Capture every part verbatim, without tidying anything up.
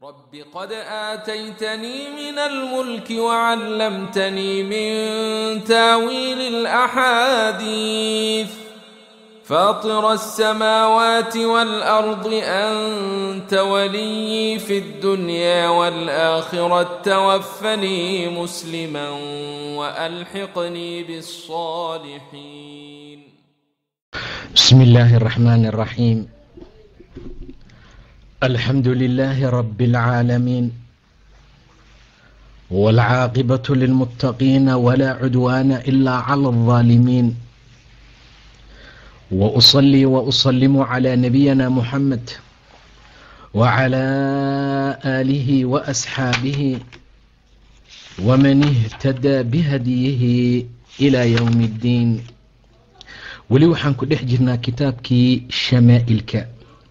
رب قد آتيتني من الملك وعلمتني من تاويل الأحاديث فاطر السماوات والأرض أنت ولي في الدنيا والآخرة توفني مسلما وألحقني بالصالحين. بسم الله الرحمن الرحيم. الحمد لله رب العالمين والعاقبة للمتقين ولا عدوان إلا على الظالمين، وأصلي وأسلم على نبينا محمد وعلى آله وأصحابه ومن اهتدى بهديه إلى يوم الدين. weli waxaan ku dhex jirnaa kitaabkii shamaa'ilka.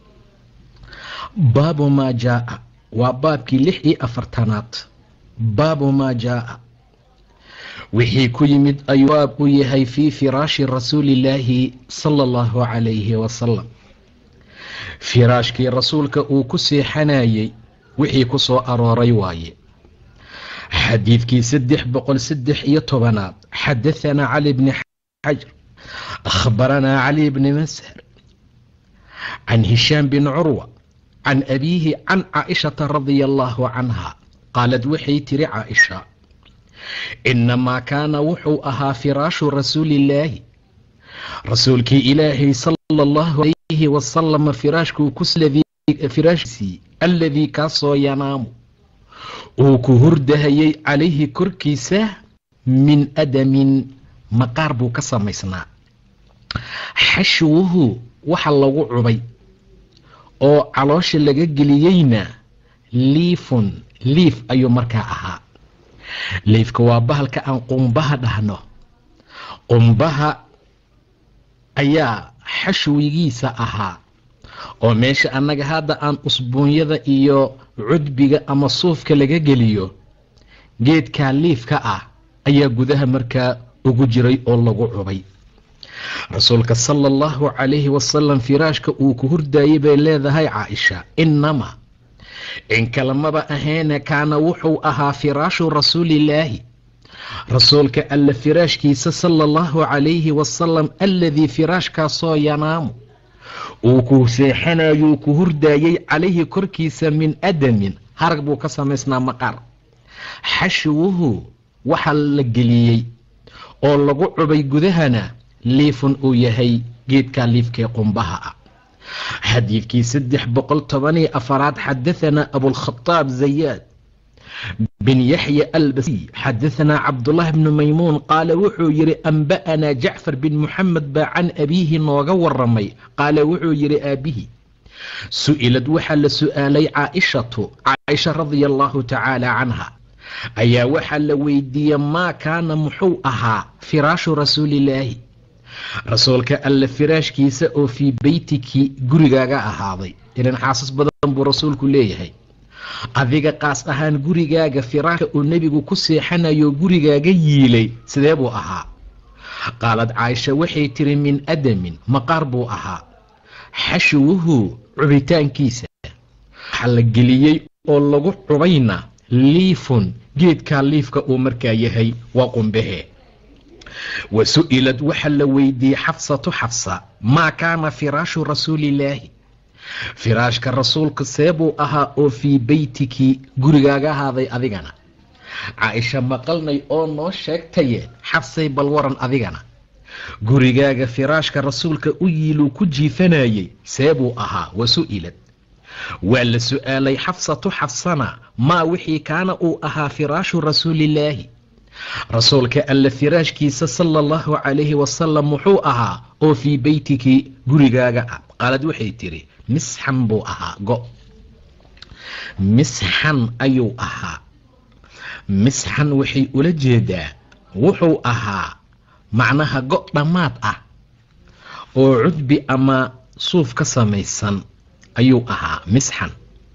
baabu maa jaa'a waa baabkii lix iyo afartanaad. baabu maa jaa'a wixii ku yimid ayuu baab u yahay fii firaashi rasuulillaahi sala allahu calayhi wasalam. firaashkii rasuulka uu ku seexanayay wixii ku soo arooray waaye. xadiidkii saddex boqol saddex iyo tobanaad. xadahanaa cali bni xajar أخبرنا علي بن مسهر عن هشام بن عروة عن أبيه عن عائشة رضي الله عنها قالت وحي تري عائشة إنما كان وحو أها فراش رسول الله رسولك إلهي صلى الله عليه وسلم فراشك كسل فراشسي الذي كاسو ينام وكهردهي عليه كركيسة من أدم مقاربو كسميسنا xashwuhu waxa lagu cubay oo caloosha laga geliyeyna liifun liif ayuu markaa ahaa. liifka waa bahalka aan qumbaha dhahno. qumbaha ayaa xashwigiisa ahaa oo meesha annaga hadda aan usbuunyada iyo cudbiga ama suufka laga geliyo geedkaa liifka ah ayaa gudaha markaa ugu jiray oo lagu cubay. rasuulka sala allahu calayhi wasalam firaashka uu ku hurdayay bay leedahay caaisha inama in kalamaba ahaana kaana wuxuu ahaa firaashu rasuulillaahi rasuulka alla firaashkiisa sala allahu calayhi wasalam alladii firaashkaasoo yanaamu uu ku seexanayuu ku hurdayay calayhi korkiisa min adamin harag buu ka samaysnaa maqaar. xashwuhu waxa la geliyey oo lagu cubay gudahana liifun uu yahay geedkaa liifkee qumbaha ah. xadiidkii saddex boqol toban iyo afaraad. xadahanaa abulkhataab zayaad bin yaxya albasiy xadahanaa cabdullahi bnu maymuun qaala wuxuu yidhi anba'anaa jacfar bin muxamed baa can abiihi nooga waramay qaala wuxuu yidhi aabihi su'ilad waxaa la su'aalay caaishatu caaisha radia allahu tacaala canha ayaa waxaa la weydiiyey maa kaana muxuu ahaa firaashu rasuulillaahi rasuulka alla firaashkiisa oo fii beytiki gurigaaga ahaaday. ilan xaasas badan buu rasuulku leeyahay. adiga qaas ahaan gurigaaga firaashka uu nebigu ku seexanayo gurigaaga yiilay sidee buu ahaa? qaalad caaisha waxay tiri min adamin maqaar buu ahaa. xashwuhu cubitaankiisa waxa la geliyey oo lagu cubayna liifun geedkaa liifka uu markaa yahay waa qumbahe. wa su'ilad waxa la weydiiyey xafsatu xafsa maa kaana firaashu rasuulillaahi firaashka rasuulka seebuu ahaa oo fii beytiki gurigaaga ahaaday adigana. caaisha maqalnay oo noo sheegtaye xafsay bal waran adigana gurigaaga firaashka rasuulka u yiiluu ku jiifanayay seebuu ahaa? wa su'ilad waa la su'aalay xafsatu xafsana maa wixii kaana uu ahaa firaashu rasuulillaahi rasuulka alla firaashkiisa sala allahu calayhi wasalam muxuu ahaa oo fii beytiki gurigaaga ah? qaalad waxay tiri misxan buu ahaa go. misxan ayuu ahaa. misxan waxay ula jeedaa wuxuu ahaa macnaha go dhammaad ah oo cudbi ama suuf ka samaysan ayuu ahaa misxan.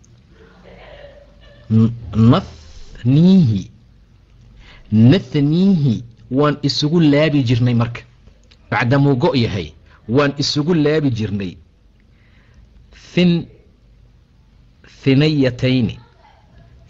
nathniihi nathniihi waan isugu laabi jirnay marka bacdamuu go' yahay waan isugu laabi jirnay. thin hinayatayni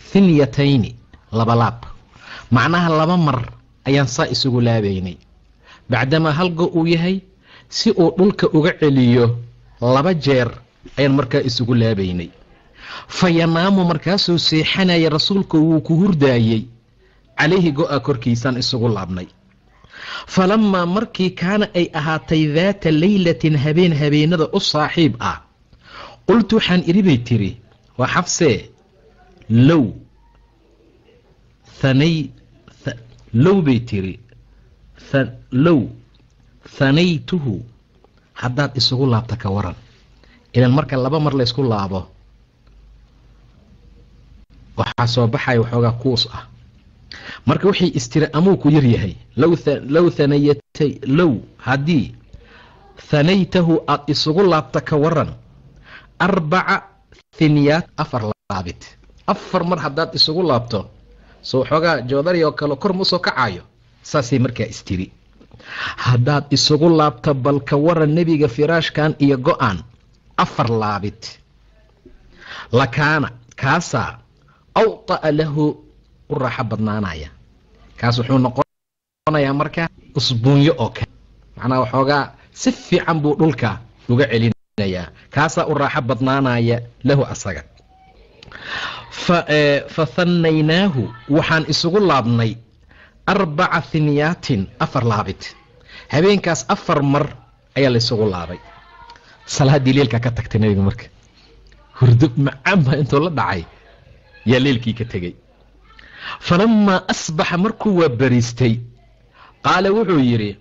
hinyatayni laba laab macnaha laba mar ayaan saa isugu laabaynay bacdamaa hal go uu yahay si uu dhulka uga celiyo laba jeer ayaan markaa isugu laabaynay fa yanaamu markaasuu seexanaya rasuulku wuu ku hurdaayey calayhi go-a korkiisaan isugu laabnay falamaa markii kaana ay ahaatay daata laylatin habeen habeenada u saaxiib ah qultu waxaan idhi bay tiri waa xafsee low hanay low bay tiri low hanaytuhu haddaad isugu laabta ka waran ilan marka laba mar laysku laabo waxaa soo baxaya waxoogaa kuus ah marka waxay istiri amuu ku yar yahay low hanayatay low haddii hanaytahu aad isugu laabta ka waran arbaca hinyaat afar laabid afar mar haddaad isugu laabto soo waxoogaa joodari oo kale kor musoo kacayo saasay markaa istiri haddaad isugu laabta bal ka waran nebiga firaashkan iyo go-aan afar laabid lakaana kaasaa awta'a lahu u raaxo badnaanaya kaas wuxuu noqonayaa markaa usbuunyo oo kale macnaha waxoogaa si fiican buu dhulka uga celinayaa kaasaa u raaxo badnaanaya lahu asaga fa hannaynaahu waxaan isugu laabnay arbaca hinyaatin afar laabid habeenkaas afar mar ayaa laysugu laabay salaaddii leelkaa ka tagtay nabiga marka hurdo macaanba intuu la dhacay yaa leelkii ka tegey falamaa asbaxa markuu waa bariistay qaala wuxuu yidhi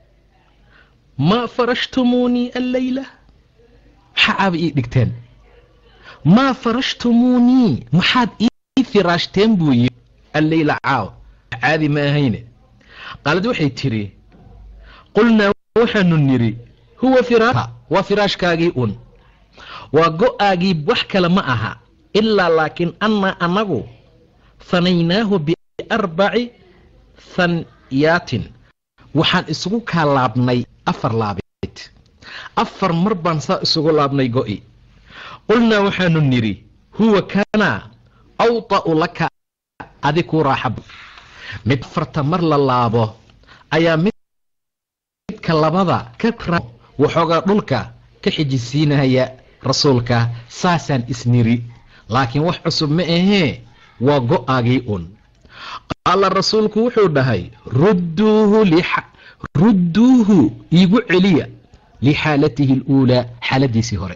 maa farashtumuunii alleyla maxaa aaba ii dhigteen maa farashtumuunii maxaad ii firaashteen buu yidhi alleyla caaw caadi ma ahayne qaalad waxay tidhi qulnaa waxaanu nidhi huwa firaashka waa firaashkaagii un waa go-aagii wax kale ma aha ilaa laakiin annaa annagu hanaynaahu biarbaci hanyaatin waxaan isugu kaa laabnay afar laabid afar mar baan saa isugu laabnay go-i qulnaa waxaanu nidhi huwa kana awta'u laka adi kuu raaxab mid afarta mar la laabo ayaa midka labada ka waxoogaa dhulka ka xijisiinaya rasuulka saasaan isniri laakiin wax cusub ma ahee waa go-aagii un qaala rasuulku wuxuu dhahay rudduuhu rudduuhu iigu celiya lixaalatihi aluulaa xaaladiisii hore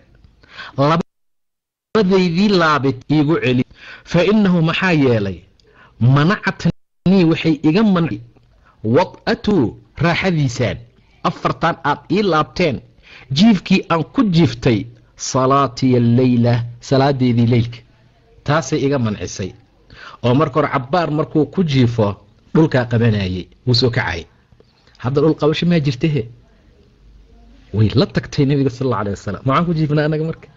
labadaydii laabid iigu celiya fa innahu maxaa yeelay manacatnii waxay iga manci wad'atu raaxadiisaan afartan aad ii laabteen jiifkii aan ku jiiftay salaatiya alleyla salaadeedii leylka taasay iga mancisay oo marka hore cabbaar markuu ku jiifo dhulkaa qabanayay wuu soo kacay hadda dhul qabasho maa jirtahe way la tagtay nebiga sal alla alay wasalam maxaan ku jiifnaa annaga marka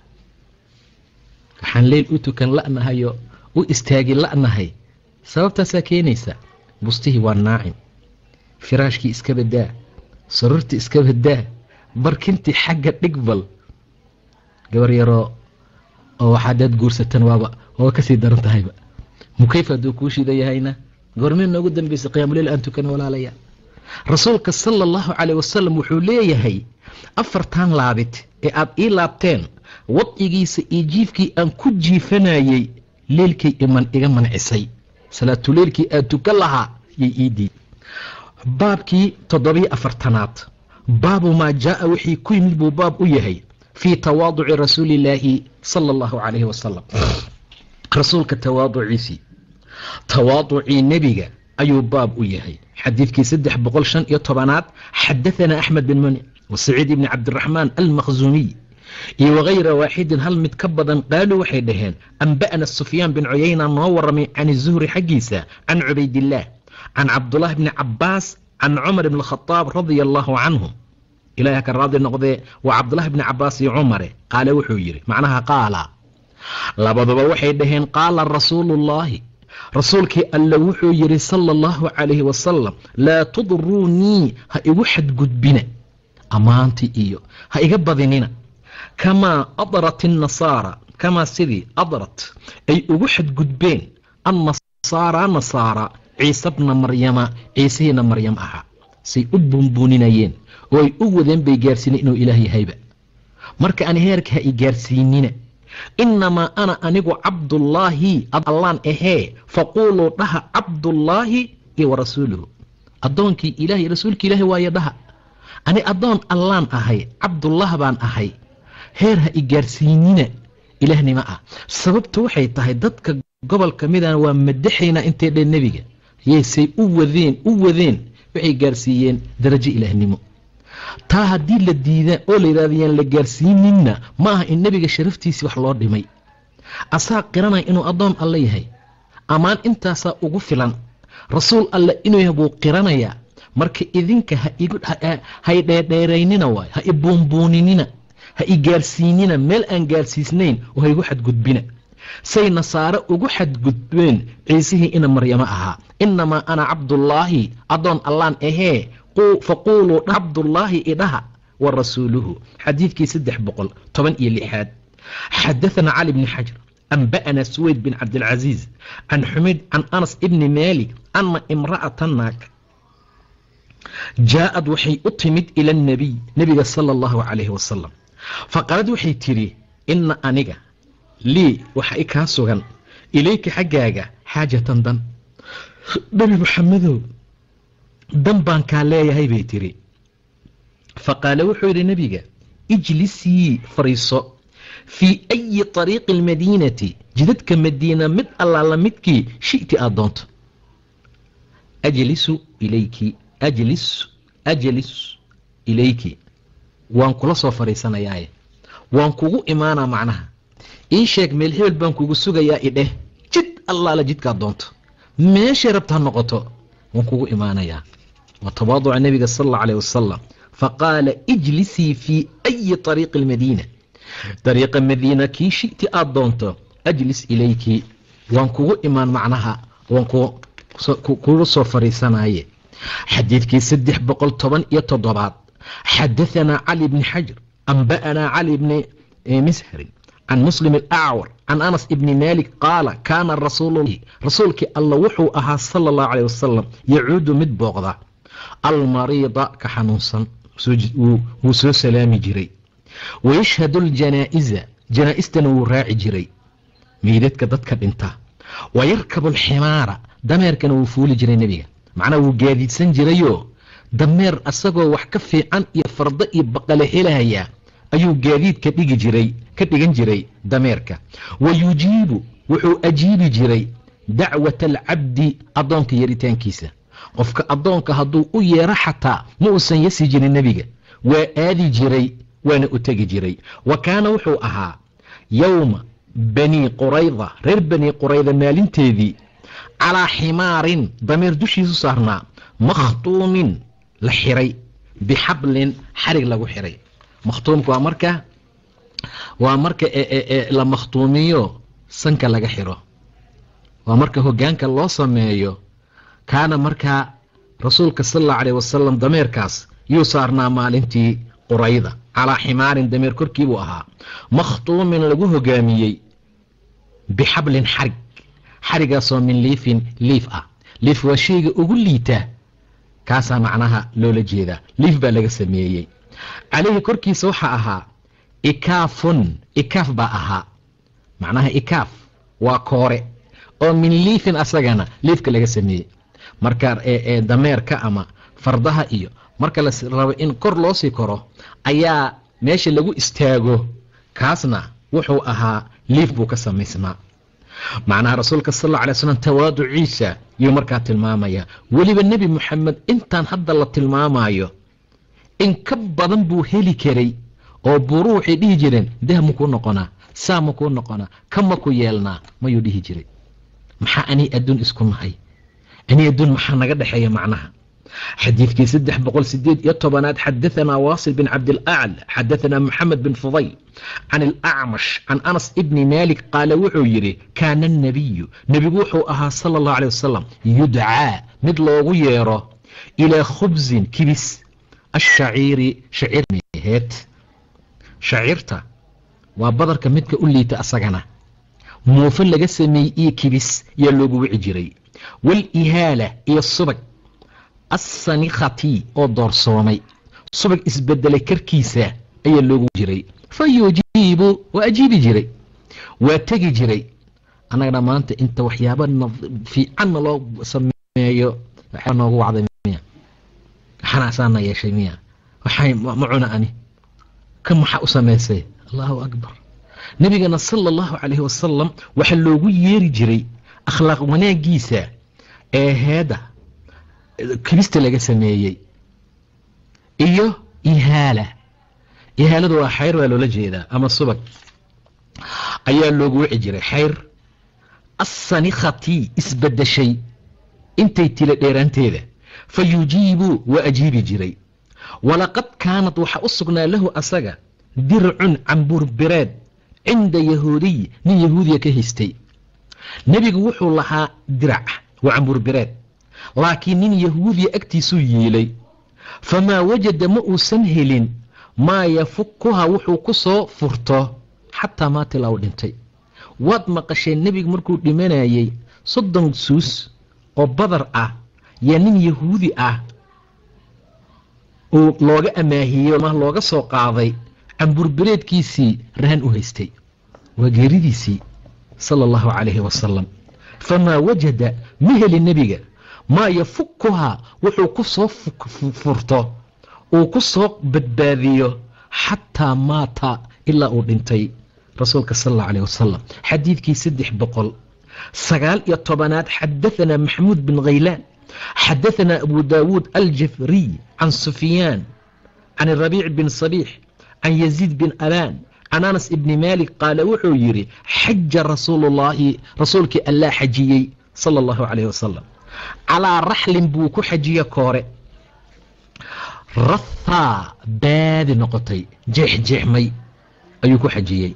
waxaan leyl u tukan la'nahayo u istaagi la'nahay sababtaasaa keenaysa bustihii waa naacim firaashkii iska badaa sarurtii iska badaa barkintii xagga dhigbal gabar yaroo oo waxaadaad guursatan waaba oo kasii daran tahayba mukayf hadduu kuu shida yahayna goormee noogu dambaysay qiyaamuleyl aan tukan walaalaya rasuulka sala allahu calayh wasalam wuxuu leeyahay afartan laabid ee aad ii laabteen wadcigiisa iyo jiifkii aan ku jiifanayay leelkay iman iga mancisay salaatuleylkii aad tukan lahaa yay ii diid baabkii toddobiyo afartanaad baabu maa jaaa wixii ku yimid buu baab u yahay fii tawaaduci rasuulillaahi sala allahu calayhi wasalam rasuulka tawaaduciisii tawaaducii nebiga ayuu baab u yahay xadiidkii saddex boqol shan iyo tobanaad xadahanaa axmed bin muni wasaciid ibni cabdiraxmaan almakhzuumiy iyo wagayra waaxidin hal mid ka badan qaaluu waxay dhaheen anba'na sufyaan bin cuyayna noo waramay can zuhri xaggiisa can cubaydillaah can cabdullaahi bni cabbaas can cumar ibn khadaab radia allaahu canhum ilaah ka raadi noqdee waa cabdullaahi bni cabbaas iyo cumare qaale wuxuu yidhi macnaha qaala labaduba waxay dhaheen qaala rasuulullaahi rasuulkii alle wuxuu yidhi sala allahu calayhi wasalam laa tudruunii ha igu xadgudbina ammaantii iyo ha iga badinina kamaa adrat innasaara kamaa sidii adrat ay ugu xadgudbeen annasaara nasaara ciise bna maryama ciisihiina maryam ahaa say u buunbuuninayeen oo ay u wadeen bay gaarsiinay inuu ilaah yahayba marka aan heerka ha i gaarsiinina innamaa ana anigu cabdullaahi allaan ahee faquuluu dhaha cabdullaahi iyo warasuuluhu addoonkii ilaahay rasuulkii ilaahay waayo dhaha ani addoon allaan ahay cabdullah baan ahay heer ha i gaarsiinina ilaahnimo ah sababtu waxay tahay dadka gobol ka midana waa madaxayna intay dheen nebiga yeesay u wadeen u wadeen waxay gaarsiiyeen darajo ilaahnimo taa haddii la diida oo la yidhahdayaan la gaarsiininna ma aha in nebiga sharaftiisii wax loo dhimay asaa qiranaya inuu addoon alle yahay ammaan intaasaa ugu filan rasuul alle inuu yahay buu qiranayaa marka idinka ha i dheerdheeraynina waay ha i buunbuuninina ha i gaarsiinina meel aan gaarsiisnayn oo ha igu xadgudbina say nasaare ugu xadgudbeen ciisihii ina maryamo ahaa innamaa ana cabdullaahi addoon allaan ahee faquuluu cabdullaahi idhaha wa rasuuluhu xadiidkii saddex boqol toban iyo lixaad xadaثana cali bni xajar anba'ana suwayd bin cabdilcaziiz can xumayd can anas ibni maalik ana imra'ata naag jaaءad waxay u timid ila اnabiy nebiga sala اllahu calayhi wasalam faqaalad waxay tidhi ina aniga lii waxa i kaa sugan ilayka xaggaaga xaajatan dan nebi muxamedow dan baan kaa leeyahay bay tiri faqaala wuxuu yidhi nebiga ijlisii fariiso fii ayi طariiqi اlmadiinati jidadka madiina mid allaala midkii shi'ti aad doonto ajlisu ilayki ajlis ajlis ilayki waan kula soo fariisanayaaye waan kugu imaanaa macnaha ii sheeg meel hebel baan kugu sugayaa idheh jid allaala jidkaad doonto meeshay rabta ha noqoto waan kugu imaanayaa وتواضع النبي صلى الله عليه وسلم فقال اجلسي في أي طريق المدينة طريق المدينة كي شئت أدونت أجلس إليك وانكو إيمان معناها وانكو كل صفري سناية حديث كي سدح بقل طبعا يتضبط حدثنا علي بن حجر أنبأنا علي بن مسهر عن مسلم الأعور عن أنس بن مالك قال كان الرسول رسولك الله وحو أها صلى الله عليه وسلم يعود مد بغضة المريضة كحنوصا وسو سلامي جري ويشهد الجنائزة جنائزتنا وراعي جري ميدتك ضدك انت ويركب الحمارة دمير كان وفول جري نبيك معنا وقاديد سنجريو دمير أساقو وحكفي عن يفرض يبقى هي أيو قاديد كديج جري كديجن جري دميرك ويجيب وحو أجيب جري دعوة العبد أضونك يريتان كيسة qofka addoonka hadduu u yeero xataa ma uusan yasi jirin nebiga waa aadi jiray waana u tegi jiray wa kaana wuxuu ahaa yowma bani qurayda reer bani qurayda maalinteedii calaa ximaarin dameer dushiisu saarnaa makhtuumin la xiray bixablin xarig lagu xiray makhtuumka waa marka waa marka la makhtuumiyo sanka laga xiro waa marka hoggaanka loo sameeyo kaana markaa rasuulka sal allahu calayh wasalam dameerkaas yuu saarnaa maalintii qurayda calaa ximaarin dameer korkii buu ahaa makhtuumin lagu hogaamiyey bixablin xarig xarigaasoo min liifin liif ah liif waa shayga ugu liita kaasaa macnaha loola jeedaa liif baa laga sameeyey calayhi korkiisa waxaa ahaa ikaafun ikaaf baa ahaa macnaha ikaaf waa koore oo min liifin asagana liifka laga sameeyey marka ee dameerka ama fardaha iyo marka la rabo in kor loo sii koro ayaa meesha lagu istaago kaasna wuxuu ahaa liif buu ka samaysnaa macnaha rasuulka sal alla alay slam tawaaduciisa yuu markaa tilmaamaya weliba nebi moxamed intaan hadda la tilmaamayo in ka badan buu heli karay oo buuru waxay dhihi jireen dah makuu noqonaa saa makuu noqonaa ka maku yeelnaa mayuu dhihi jiray maxaa anii adduun isku nahay anii adduun maxaa naga dhexeeya macnaha xadiidkii saddex boqol sideed iyo tobanaad xadaثana waasil bin cabdilacl xadaثana moxamed bin fudayl can alacmash can anas ibni malik qaala wuxuu yidhi kaana الnabiyu nebigu wuxuu ahaa sala اllahu alيه wasalam yudcaa mid loogu yeero ilaa khubsin kibis ashaciiri shaciirheed shaciirta waa badarka midka u liita asagana muufa laga sameeyey iyo kibis yaa loogu wici jiray. walihaala iyo subag assanikhati oo doorsoomay, subag isbedelay karkiisa ayaa loogu jiray. fa yujiibu waa ajiibi jiray, waa tegi jiray. annagana maanta inta waxyaaba fiicanna loo sameeyo waxaa noogu wacday miya, xanaasaana yeeshay miya, waxay ma cuna ani kan maxaa u samaysay. allahu akbar. nabigana sala allahu calayhi wasalam waxaa loogu yeeri jiray akhlaaq wanaagiisa ee heeda kibista laga sameeyey iyo ihaala. ihaaladu waa xayr waa loola jeedaa ama subag ayaa loogu wici jiray. xayr assanikhati isbedeshay intay tila dheeraanteeda. fa yujiibu waa ajiibi jiray. walaqad kaanad waxaa u sugnaa lahu asaga dircun camburbireed cinda yahuudiy nin yahuudiya ka haystay. nebigu wuxuu lahaa dirac waa camburbireed, laakiin nin yahuudiya agtiisuu yeelay. famaa wajada ma uusan helin maa yafukuha wuxuu ku soo furto xataa maatilaa u dhintay. waad maqasheen nebigu markuu dhimanayay soddon suus oo badar ah yaa nin yahuudi ah uu looga amaahiyey ma looga soo qaaday camburbireedkiisii rahan u haystay. waa geeridiisii sala allahu calayhi wasalam. famaa wajada ma heli nebiga maa yafukuhaa wuxuu ku soo furto uu ku soo badbaadiyo xataa maata ilaa uu dhintay rasuulka sal allahu calayh wasalam. xadiidkii saddex boqol sagaal iyo tobanaad. xadaثana maxamuud bin khaylaan xadaثana abu daawuud aljafriy can sufyaan can rabiic bin sabiix can yaziid bin abaan can anas ibni maalik qaala wuxuu yidhi xaja rasuulullaahi rasuulkii allaa xajiyey sala allahu calayh wasalam calaa raxlin buu ku xajiye koore rathaa baadi noqotay jeexjeexmay ayuu ku xajiyey.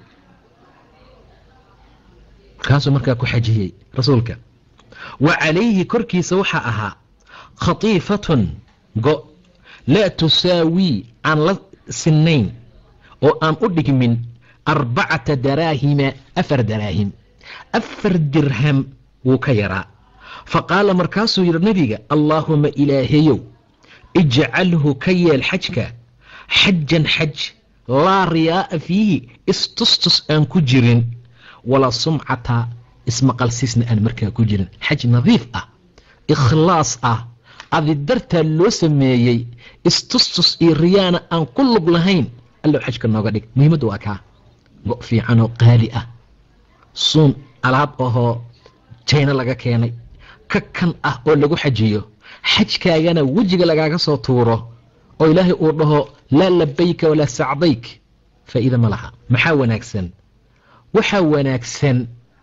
kaasuu markaa ku xajiyey rasuulka. wa calayhi korkiisa waxaa ahaa khatiifatun go laa tusaawii aan la sinnayn oo aan u dhigmin arbacata daraahima afar daraahim afar dirham wuu ka yaraa. faqaala markaasuu yidhi nabiga allaahuma ilaahayow ijcalhu ka yeel xajka xajan xaj laa riyaa'a fiihi istustus aan ku jirin walaa sumcata ismaqalsiisna aan markaa ku jirin. xaj nadiif ah, ikhlaas ah, adi dartaa loo sameeyey, istustus iyo riyaana aan ku lug lahayn. allow xajka nooga dhig. muhiimaddu waa kaa go' fiicanoo qaali ah, suun alaab ahoo jayna laga keenay, ka kan ah oo lagu xajiyo. xajkaagana wejiga lagaaga soo tuuro oo ilaahay uu dhaho laa labayka walaa sacdayk. faa'iida ma laha. maxaa wanaagsan? waxaa wanaagsan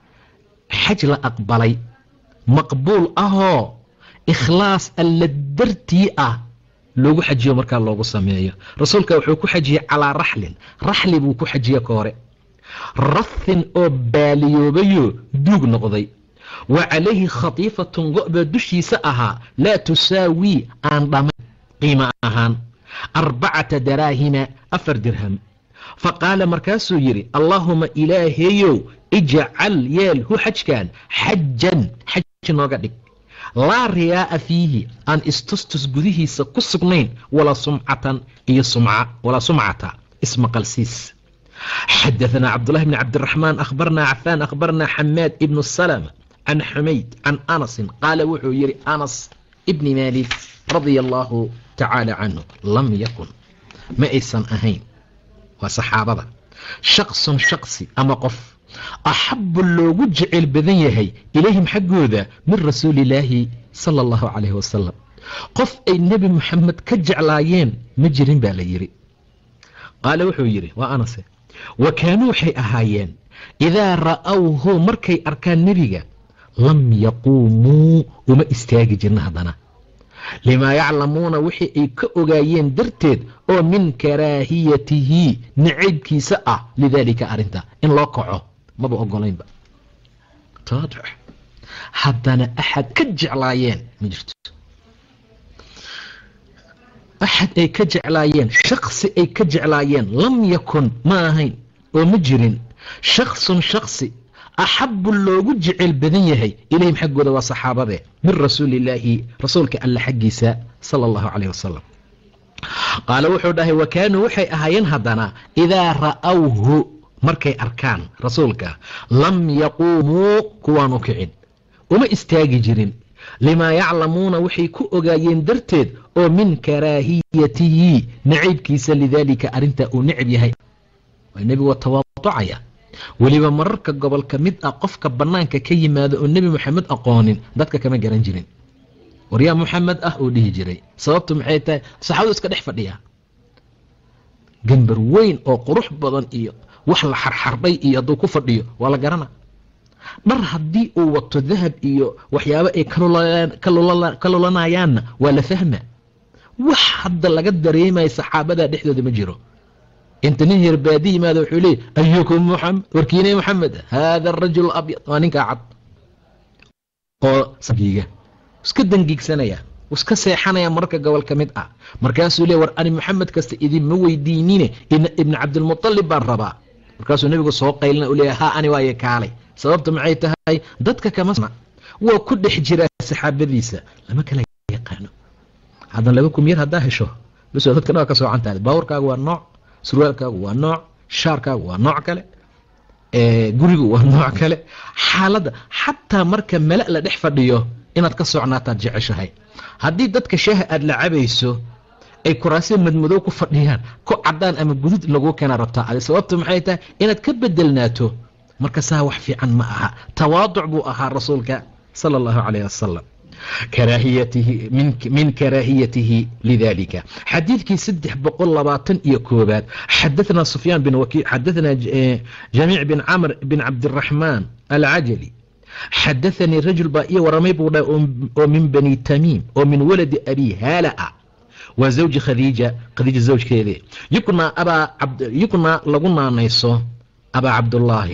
xaj la aqbalay, maqbuul ahoo ikhlaas alla dartii ah loogu xajiyo markaa loogu sameeyo. rasuulka wuxuu ku xajiyey calaa raxlin, raxli buu ku xajiye ka hore, rathin oo baaliyoobayo duug noqday. wa calayhi khatiifatun go-baa dushiisa ahaa laa tusaawii aan dhammayn qiimo ahaan arbacata daraahima afar dirham. faqaala markaasuu yidhi allaahuma ilaahayow ijcal yeel hu xajkan xajan xaj nooga dhig laa riyaa'a fiihi aan istustus gudihiisa ku sugnayn walaa sumcatan iyo sumca walaa sumcata ismaqalsiis. xadaثana cabdullahi bni cabdiraxmaan akhbarnaa cafaan akhbarnaa xamaad ibnu salama can xumayd can anasin qaala wuxuu yidhi anas ibni maalik radia allaahu tacaala canhu lam yakun ma aysan ahayn waa saxaabada shaqsun shaqsi ama qof axabu loogu jecel badan yahay ilayhim xaggooda min rasuulillaahi sala allahu calayhi wasalam. qof ay nebi moxamed ka jeclaayeen ma jirin baa la yidhi. qaala wuxuu yidhi waa anase wa kaanuu waxay ahaayeen idaa ra'awhu markay arkaan nebiga lam yaquumuu uma istaagi jirna haddana limaa yaclamuuna wixii ay ka ogaayeen darteed oo min karaahiyatihi nacaybkiisa ah lidaalika arrinta in loo kaco maba ogolaynba. taadux haddana axad ka jeclaayeen ma jirto, axad ay ka jeclaayeen, shaksi ay ka jeclaayeen lam yakun ma ahayn oo ma jirin. shaksun shaksi axabu loogu jecel badan yahay ilayhim xaggooda waa saxaabade min rasuulillaahi rasuulka alla xaggiisa sala allahu calayh wasalam qaala wuxuu dhahay wa kaanuu waxay ahaayeen haddana idaa ra'awhu markay arkaan rasuulka lam yaquumuu kuwaanu kicin uma istaagi jirin limaa yaclamuuna waxay ku ogaayeen darteed oo min karaahiyatihi nacaybkiisa lidaalika arrintaa uu necab yahay waa nebigu tawaaducaya weliba mararka gobolka mid ah qofka bannaanka ka yimaada oo nebi moxamed aqoonin dadka kama garan jirin waryaa moxamed ah uu dhihi jiray sababtu maxay tahay saxaabadu iska dhex fadhiya gambar weyn oo qurux badan iyo wax la xarxardhay iyo hadduu ku fadhiyo waa la garana dhar haddii uu wato dahab iyo waxyaabo ay ka lulanayaanna waa la fahma wax hadda laga dareemaya saxaabada dhexdooda ma jiro inta nin herbaadi yimaada wuxuu leeyay ayukum muxamed warkiinay moxamed haada arajul abyad waa ninkaa cad oo sagiiga iska dangiigsanaya iska seexanaya marka gobol ka mid ah markaasuu leey war ani moxamed kasta idinma weydiinine ibni cabdilmuطalib baan rabaa markaasuu nebigu soo qaylina u leeyahay ha ani waaye kaalay sababta maxay tahay dadka kama waa ku dhex jira saxaabadiisa lama kala yaqaano haddan laba kum yar haddaa hesho bas dadka dhaa ka soocan tahay baawurkaaga waa nooc surwaalkaagu waa nooc shaarkaagu waa nooc kale gurigu waa nooc kale xaaladda xataa marka mala la dhex fadhiyo inaad ka socnaataad jeceshahay haddii dadka shaaha aad la cabayso ay kuraasya madmadow ku fadhiyaan ku cadaan ama gudud laguu keena rabtaa adi sababta maxay tahay inaad ka bedelnaato marka saa wax fiican ma aha tawaaduc buu ahaa rasuulka sala allahu calayh wasalam karaahiyatihi min karaahiyatihi lidalika xadiidkii saddex boqol labaatan iyo koobaad xadaثna sufyaan bin wakiil xadaثna jamiic bin camr bin cabdiraxmaan alcajali xadaثanii rajul baa iyo waramay buu dhahay oo min bani tamiim oo min waladi abi haala waa zawji khadiija khadiija zawjkeedii yuknaa abaa yuknaa lagu naanayso abaa cabdullaahi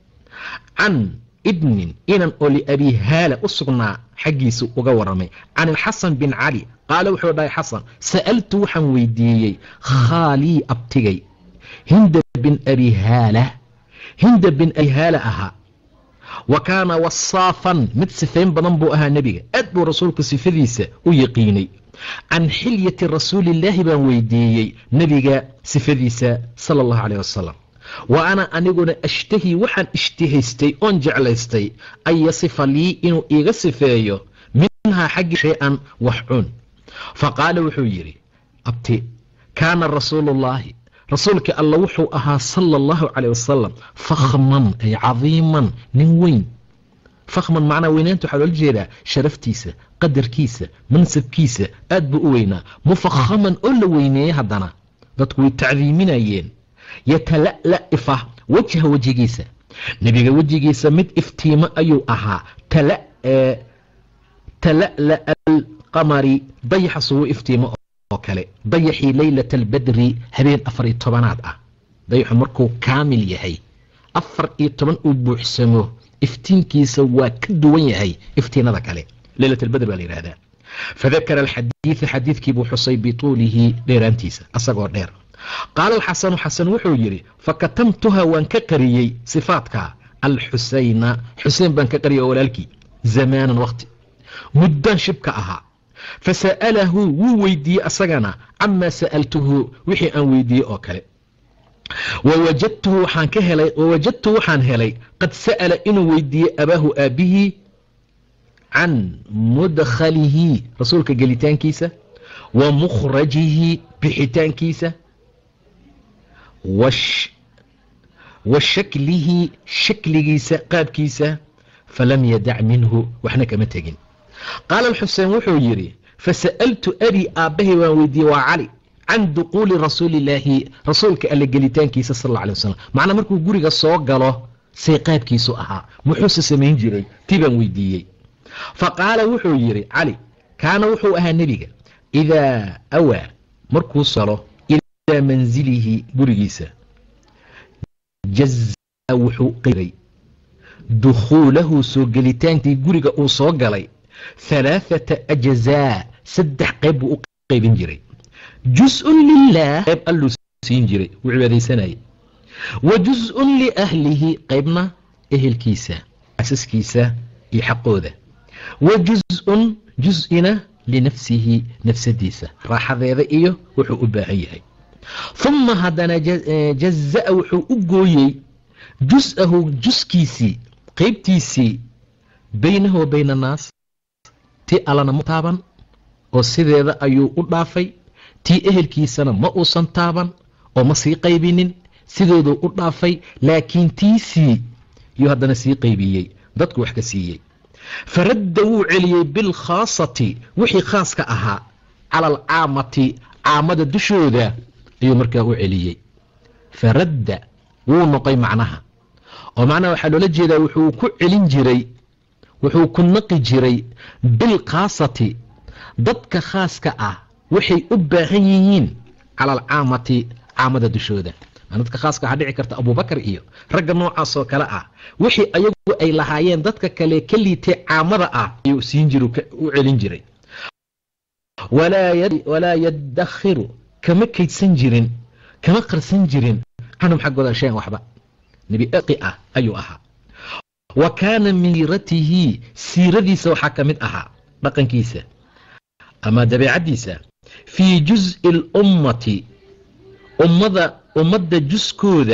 can ibnin inan oo liabi haala u sugnaa xaggiisa uga waramay can ilxasan bin cali qaala wuxuu dhahay xasan sa'altu waxaan weydiiyey khaalii abtigay hinda bin abi haala hinda bin abi haala ahaa wa kaana wasaafan mid sifayn badan buu ahaa nebiga aad buu rasuulku sifadiisa u yaqiinay can xilyati rasuulillaahi baan weydiiyey nebiga sifadiisa sala allahu calayh wasalam wa ana aniguna ashtahii waxaan ishtihaystay oon jeclaystay an yasifa lii inuu iiga sifeeyo minhaa xaggi shay-an wax cun faqaala wuxuu yidhi abti kaana rasuulullaahi rasuulkii alla wuxuu ahaa sala allahu calayh wasalam fakhman ay cadiiman nin weyn fakhman macnaa weynaanta waxaa loola jeedaa sharaftiisa qadarkiisa mansabkiisa aad buu u weynaa mufakhaman oo la weyneeyey haddana dadku way tacdiiminayeen yatala'la'ifa wajha wejigiisa nebiga wejigiisa mid iftiimo ayuu ahaa tala'la'a alqamari dayaxa sugu iftiimo oo kale dayaxii leylata albadri habeen afar iyo tobanaad ah dayaxu markuu kaamil yahay afar iyo toban uu buuxsamo iftiinkiisa waa ka duwan yahay iftiinada kale leylat albadr baa la yihahdaa fadakara alxadiida xadiidkii buu xusay bituulihi dheeraantiisa asagoo dheer qaala alxasanu xasan wuxuu yidhi fakatamtuha waan ka qariyey sifaadka alxusayna xuseen baan ka qariyay oo walaalkii zamaanan waqti muddan shibka ahaa fasa'alahu wuu weydiiyey asagana camaa sa'altuhu wixii aan weydiiyey oo kale wawajadtuhu waxaan ka helay wawajadtu waxaan helay qad sa'ala inuu weydiiyey abaahu aabihii can mudkhalihi rasuulka gelitaankiisa wa mukhrajihi bixitaankiisa wa shaklihi shakligiisa qaabkiisa falam yadac minhu waxna kama tegin qaala alxuseen wuxuu yidhi fasa'altu abi aabbahay waan weydiiyey waa cali can duquuli rasuulillaahi rasuulka alla gelitaankiisa sal alla alay wasalam macnaa markuu guriga soo galo say qaabkiisu ahaa muxuuse samayn jiray tii baan weydiiyey faqaala wuxuu yidhi cali kaana wuxuu ahaa nebiga idaa awaa markuu salo ilaa manzilihi gurigiisa jazaa wuxuu qiray dukhuulahu soo gelitaankii guriga uu soo galay halaaثata ajzaa saddex qayb buu u qaybin jiray juz-un lilah qayb alluu siin jiray wuu cibaadaysanayay wa juz-un liahlihi qaybna ehelkiisa asaskiisa iyo xaqooda wa juz-un juz-ina linafsihi nafsadiisa raaxadeeda iyo wuxuu u baahan yahay uma haddana jaza'a wuxuu u gooyey juz-ahu juskiisii qaybtiisii baynahu wa bayna annaas tii allana ma taaban oo sideeda ayuu u dhaafay tii ehelkiisana ma uusan taaban oo ma sii qaybinin sidooduu u dhaafay laakiin tiisii yuu haddana sii qaybiyey dadku wax ka siiyey faradda wuu celiyey bilkhaasati wixii khaaska ahaa cala alcaamati caamada dushooda ayuu markaa u celiyey faradda wuu noqay macnaha oo macnaha waxaa loola jeedaa wuxuu ku celin jiray wuxuu ku naqi jiray bilkhaasati dadka khaaska ah waxay u baahan yihiin cala alcaamati caamada dushooda dadka khaaska waxaa dhici karta abubakar iyo ragga noocaas oo kale ah wixii ayagu ay lahaayeen dadka kale ka liitay caamada ah ayuu siin jir u celin jiray walaa yadakhiru kama kaydsan jirin kama qarsan jirin canhum xaggooda shayan waxba nebi aqi ah ayuu ahaa wa kaana min siiratihi siiradiisa waxaa ka mid ahaa dhaqankiisa ama dabeecaddiisa fii juz-i اlummati ummada ummadda juskooda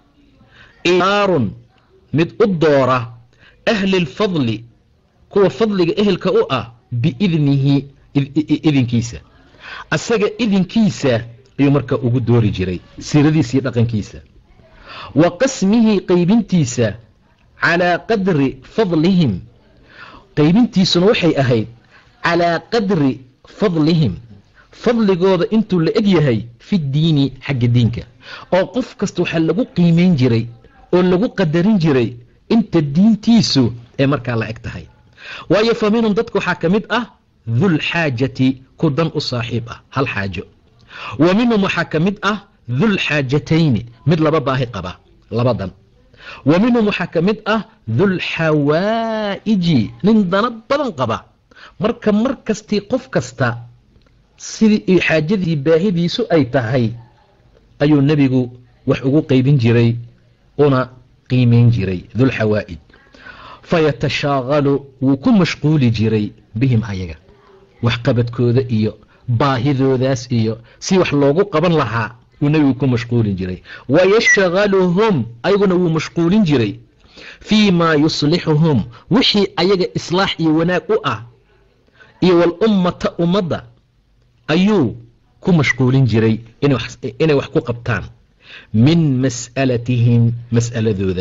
iyaarun mid u doora ahli lfadli kuwa fadliga ehelka u ah biidnihi idinkiisa asaga idinkiisa ayuu markaa ugu doori jiray siiradiisii dhaqankiisa wa qasmihi qaybintiisa calaa qadri fadlihim qaybintiisuna waxay ahayd calaa qadri fadlihim fadligooda intuu la eg yahay fi diini xagga diinka oo qof kasta waxaa lagu qiimayn jiray oo lagu qadarin jiray inta diintiisu ee markaa la eg tahay waayo fa minhum dadka waxaa ka mid ah dulxaajati ku dan u saaxiib ah hal xaajo wa minhum waxaa ka mid ah dulxaajatayni mid laba baahi qaba laba dan wa minhum waxaa ka mid ah dulxawaa'iji nin dana badan qaba marka mar kastii qof kasta sidii xaajadii baahidiisu ay tahay ayuu nebigu wax ugu qaybin jiray una qiimayn jiray dulxawaa'ij fayatashaaqalu wuu ku mashquuli jiray bihim ayaga waxqabadkooda iyo baahidoodaas iyo si wax loogu qaban lahaa wuu nebigu ku mashquulin jiray wayashgaluhum ayaguna wuu mashquulin jiray fii maa yuslixuhum wixii ayaga islaax iyo wanaag u ah iyo walummata ummadda ayuu ku mashquulin jiray inay wax ku qabtaan min mas'alatihim mas'aladooda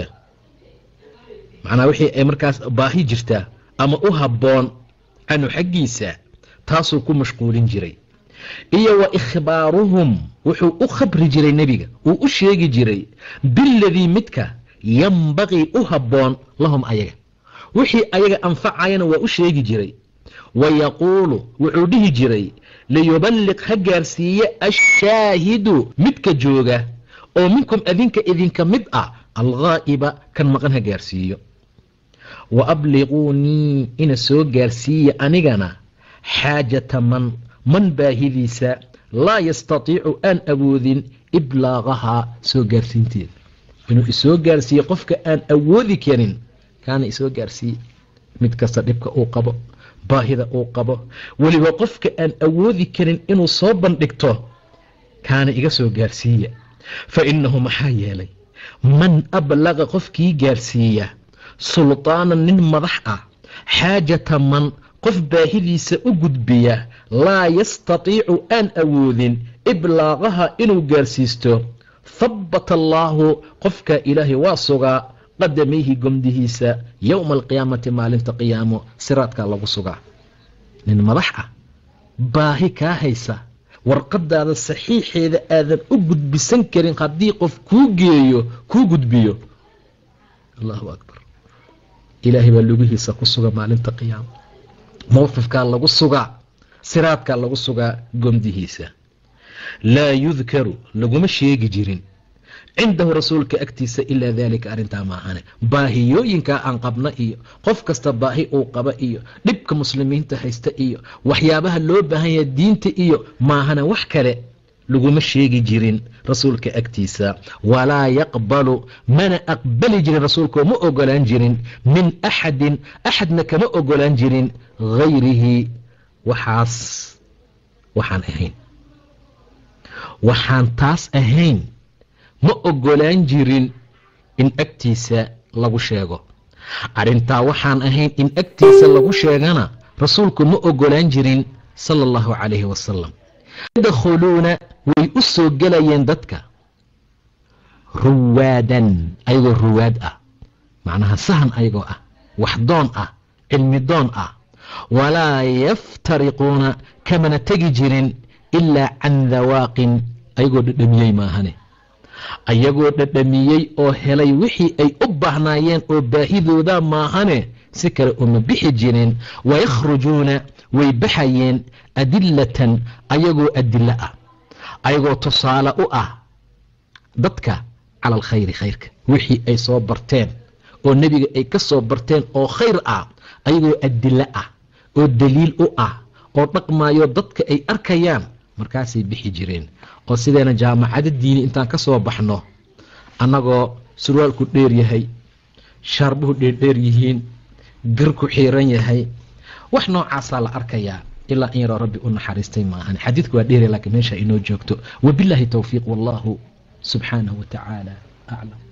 macnaa wixii ay markaas baahi jirtaa ama u habboon canhu xaggiisa taasuu ku mashquulin jiray iyo wa ikhbaaruhum wuxuu u khabri jiray nebiga uu u sheegi jiray biladii midka yambaqii u habboon lahum ayaga wixii ayaga anfacayana waa u sheegi jiray wa yaquulu wuxuu dhihi jiray liyuballiq ha gaarsiiye ashaahidu midka jooga oo minkum adinka idinka mid ah alghaa'iba kan maqan ha gaarsiiyo wa abliquunii ina soo gaarsiiya anigana xaajata man man baahidiisa laa yastatiicu aan awoodin iblaaqahaa soo gaarsiinteeda inuu isoo gaarsiiye qofka aan awoodi karin kaana isoo gaarsiiye mid kasta dhibka uu qabo baahida uu qabo weliba qofka aan awoodi karin inuu soo bandhigto kaana iga soo gaarsiiya fa innahu maxaa yeelay man ablaqa qofkii gaarsiiya sulطaanan nin madax ah xaajata man qof baahidiisa u gudbiya laa yastatiicu aan awoodin iblaaqaha inuu gaarsiisto habbata allaahu qofka ilaahay waa sugaa qadamayhi gomdihiisa yowma alqiyaamati maalinta qiyaamo siraadkaa lagu sugaa nin madax ah baahi kaa haysa warqadaada saxiixeeda aadan u gudbisan karin haddii qof kuu geeyo kuu gudbiyo allahu akbar ilaahay baa lugihiisa ku suga maalinta qiyaamo mowqifkaa lagu sugaa siraadkaa lagu sugaa gomdihiisa laa yudkaru laguma sheegi jirin cindahu rasuulka agtiisa ilaa daalika arrintaa maahane baahiyooyinkaa aan qabna iyo qof kasta baahi uu qaba iyo dhibka muslimiinta haysta iyo waxyaabaha loo baahan yahay diinta iyo maahane wax kale laguma sheegi jirin rasuulka agtiisa walaa yaqbalu mana aqbali jirin rasuulka ma ogolaan jirin min axadin axadna kama ogolaan jirin hayrihi waxaas waxaan ahayn waxaan taas ahayn ma ogolaan jirin in agtiisa lagu sheego arrintaa waxaan ahayn in agtiisa lagu sheegana rasuulku ma ogolaan jirin sala allahu calayhi wasalam yadkhuluuna way u soo gelayeen dadka ruwaadan ayagoo ruwaad ah macnaha sahan ayagoo ah wax doon ah cilmi doon ah walaa yaftariquuna kamana tegi jirin ilaa can dawaaqin ayagoo dhadhamiyey maahane ayagoo dhadhamiyey oo helay wixii ay u baahnaayeen oo baahidooda maahane si kale uma bixi jirin wayakhrujuuna way baxayeen adilatan ayagoo adilo ah ayagoo tusaale u ah dadka cala alkhayri khayrka wixii ay soo barteen oo nebiga ay ka soo barteen oo khayr ah ayagoo adilo ah oo daliil u ah oo dhaqmaayo dadka ay arkayaan markaasay bixi jireen oo sideena jaamacada diini intaan ka soo baxno annagoo surwaalku dheer yahay shaarbuhu dheerdheer yihiin garku xiiran yahay wax noocaasaa la arkayaa ilaa in yaroo rabbi u naxariistay maahan xadiidku waa dheere laakiin meesha inoo joogto wabilaahi towfiiq wallahu subxaanahu wa tacaala aclam